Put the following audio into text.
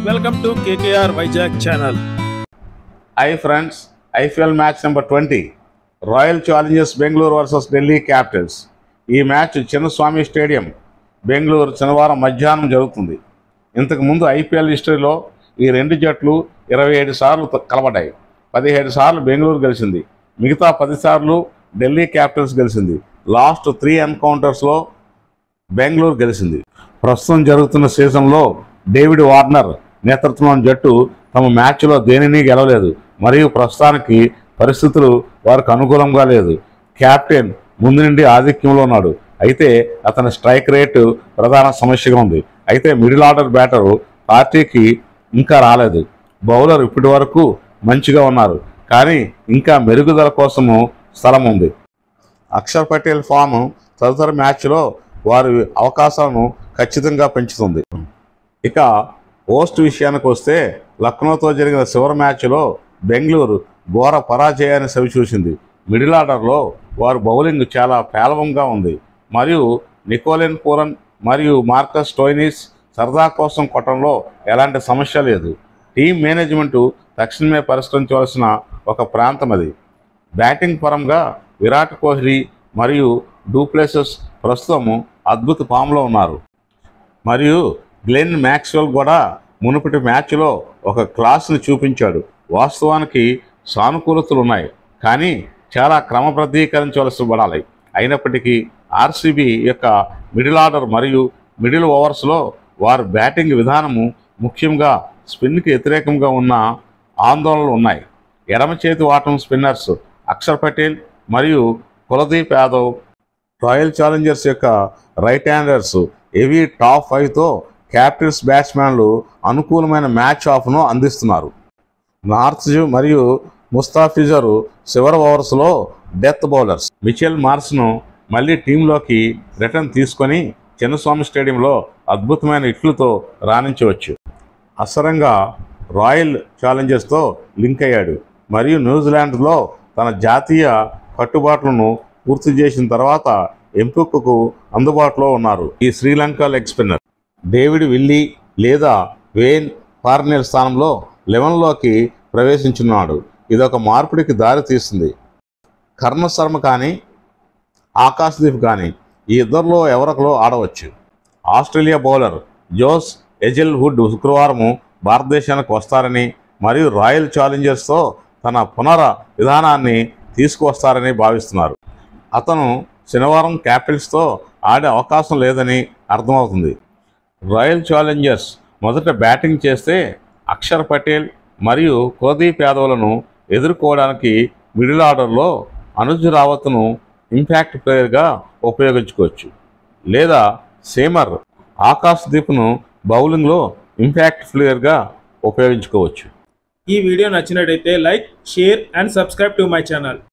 Welcome to KKR Vizag channel. Hi friends, IPL match number 20. Royal Challengers Bengaluru versus Delhi Capitals. ఈ match Chinnaswamy stadium Bengaluru శనివారం మధ్యాహ్నం జరుగుతుంది. ఇంతకు ముందు ఐపీఎల్ హిస్టరీలో ఈ రెండు జట్లు 27 సార్లు కలబడ్డాయి. 17 సార్లు బెంగళూరు గెలిచింది, మిగతా 10 సార్లు ఢిల్లీ క్యాపిటల్స్ గెలిచింది. లాస్ట్ 3 ఎన్కౌంటర్స్లో బెంగళూరు గెలిచింది. ప్రస్తుతం జరుగుతున్న సీజన్లో డేవిడ్ వార్నర్ నేతృత్వం జట్టు తమ మ్యాచ్లో దేనిని గెలవలేదు మరియు ప్రస్తుతానికి పరిస్థితులు వారికి అనుకూలంగా లేదు. కెప్టెన్ ముందు నుండి ఆధిక్యంలో ఉన్నాడు, అయితే అతని స్ట్రైక్ రేటు ప్రధాన సమస్యగా ఉంది. అయితే మిడిల్ ఆర్డర్ బ్యాటరు పార్టీకి ఇంకా రాలేదు. బౌలర్ ఇప్పటి వరకు మంచిగా ఉన్నారు, కానీ ఇంకా మెరుగుదల కోసము స్థలం ఉంది. అక్షర్ పటేల్ ఫామ్ తదుపరి మ్యాచ్లో వారి అవకాశాలను ఖచ్చితంగా పెంచుతుంది. ఇక పోస్ట్ విషయానికి వస్తే లక్నోతో జరిగిన చివరి మ్యాచ్లో బెంగళూరు ఘోర పరాజయాన్ని చవిచూసింది. మిడిల్ ఆర్డర్లో వారి బౌలింగ్ చాలా పేలవంగా ఉంది మరియు నికోలెన్ పూరన్ మరియు మార్కస్ స్టోయినిస్ సరదా కోసం కొట్టడంలో ఎలాంటి సమస్య లేదు. టీం మేనేజ్మెంటు తక్షణమే పరిష్కరించవలసిన ఒక ప్రాంతం అది. బ్యాటింగ్ పరంగా విరాట్ కోహ్లీ మరియు డూప్లెసెస్ ప్రస్తుతం అద్భుత ఫామ్లో ఉన్నారు మరియు గ్లెన్ మ్యాక్స్వెల్ కూడా మునుపటి మ్యాచ్లో ఒక క్లాస్ని చూపించాడు. వాస్తవానికి సానుకూలతలు ఉన్నాయి, కానీ చాలా క్రమబద్ధీకరించవలసి అయినప్పటికీ ఆర్సీబీ యొక్క మిడిల్ ఆర్డర్ మరియు మిడిల్ ఓవర్స్లో వారి బ్యాటింగ్ విధానము ముఖ్యంగా స్పిన్కి వ్యతిరేకంగా ఉన్న ఆందోళనలు ఉన్నాయి. ఎడమ చేతి వాటం స్పిన్నర్స్ అక్షర్ పటేల్ మరియు కులదీప్ యాదవ్ రాయల్ ఛాలెంజర్స్ యొక్క రైట్ హ్యాండర్స్ హెవీ టాప్ 5తో క్యాపిటల్స్ బ్యాట్స్మెన్లు అనుకూలమైన మ్యాచ్ ఆఫ్ను అందిస్తున్నారు. నార్త్ మరియు ముస్తాఫిజర్ చివరి ఓవర్స్లో డెత్ బౌలర్స్ మిచెల్ మార్స్ను మళ్ళీ టీంలోకి రిటర్న్ తీసుకొని చిన్నస్వామి స్టేడియంలో అద్భుతమైన హిట్లతో రాణించవచ్చు. అసరంగా రాయల్ ఛాలెంజర్స్తో లింక్ అయ్యాడు మరియు న్యూజిలాండ్లో తన జాతీయ కట్టుబాట్లను పూర్తి చేసిన తర్వాత ఎంపికకు అందుబాటులో ఉన్నారు. ఈ Sri Lanka leg spinner David Willey లేదా వేన్ ఫార్నెల్ స్థానంలో 11లోకి ప్రవేశించున్నాడు. ఇదొక మార్పిడికి దారి తీస్తుంది. కర్ణ శర్మ కానీ ఆకాశ్దీప్ కానీ ఈ ఇద్దరిలో ఎవరొకరు ఆడవచ్చు. ఆస్ట్రేలియా బౌలర్ జోస్ ఎజెల్వుడ్ శుక్రవారం భారతదేశానికి వస్తారని మరియు రాయల్ ఛాలెంజర్స్తో తన పునర విధానాన్ని తీసుకువస్తారని భావిస్తున్నారు. అతను శనివారం క్యాపిటల్స్తో ఆడే అవకాశం లేదని అర్థమవుతుంది. రాయల్ ఛాలెంజర్స్ మొదట బ్యాటింగ్ చేస్తే అక్షర్ పటేల్ మరియు కులదీప్ యాదవ్లను ఎదుర్కోవడానికి మిడిల్ ఆర్డర్లో అనుజ్ రావత్ను ఇంపాక్ట్ ప్లేయర్గా ఉపయోగించుకోవచ్చు, లేదా సీమర్ ఆకాశ్దీప్ను బౌలింగ్లో ఇంపాక్ట్ ప్లేయర్గా ఉపయోగించుకోవచ్చు. ఈ వీడియో నచ్చినట్లయితే like, share and subscribe to my channel.